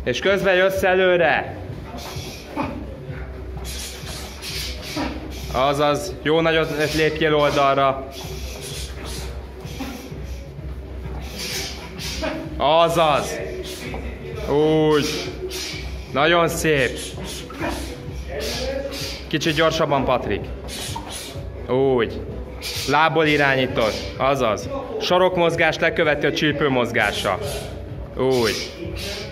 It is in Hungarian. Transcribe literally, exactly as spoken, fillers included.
És közben jössz előre. Azaz, jó nagyot lépjél oldalra. Azaz. Úgy. Nagyon szép. Kicsit gyorsabban, Patrik. Úgy. Lából irányítod. Azaz. Sarokmozgás leköveti a csípő mozgása. Úgy.